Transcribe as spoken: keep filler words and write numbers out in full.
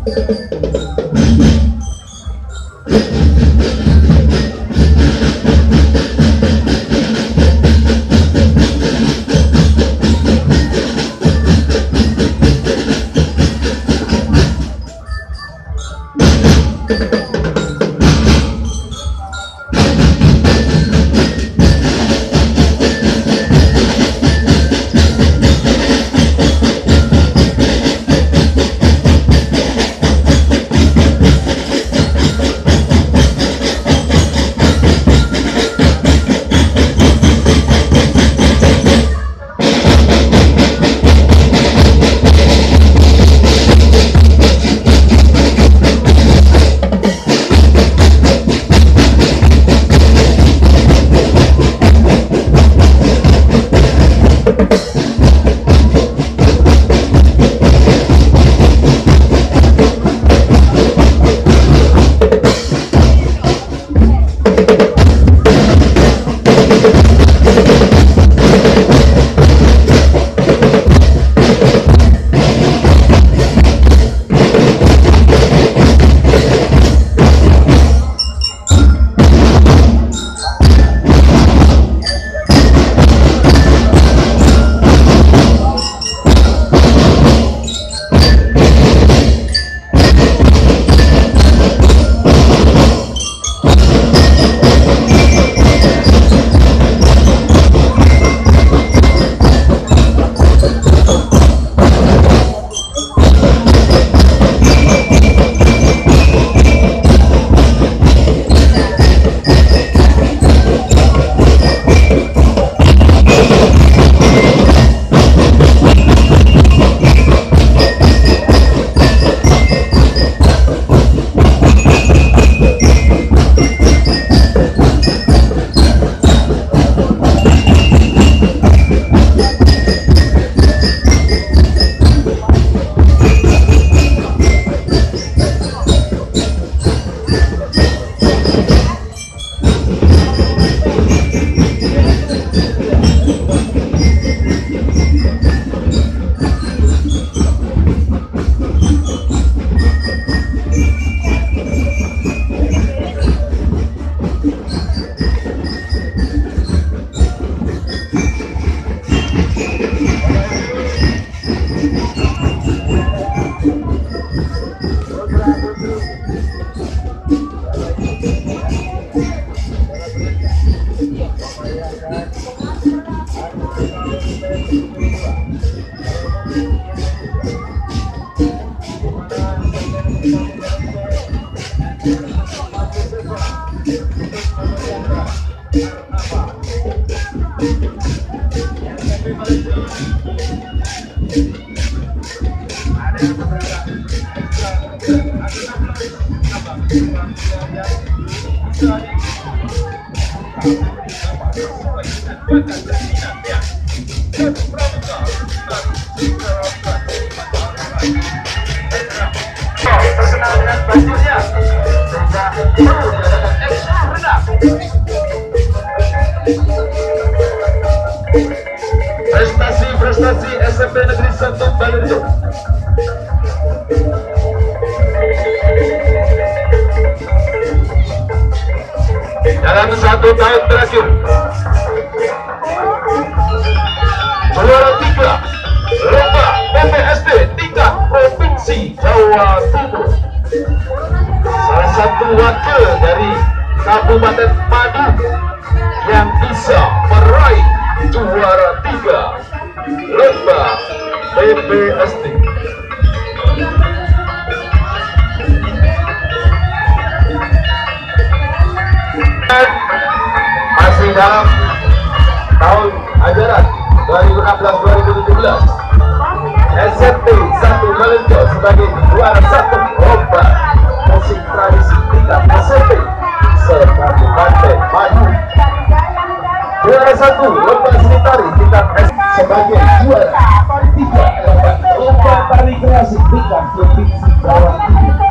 Prestasi-prestasi S M P Negeri satu Balirjo. Dalam satu tahun terakhir, juara tiga lomba P P S D tingkat provinsi Jawa Timur. Salah satu wakil dari Kabupaten Padu yang bisa meraih juara tiga lomba P P S D. Masih dalam tahun ajaran dua ribu enam belas dua ribu tujuh belas, S M P satu Balirjo sebagai juara satu lomba musik tradisi tingkat S M P se-Kabupaten Padu. Juara satu lomba seni tari tingkat S sebagai juara tiga lomba tari klasik tingkat provinsi Jawa Timur.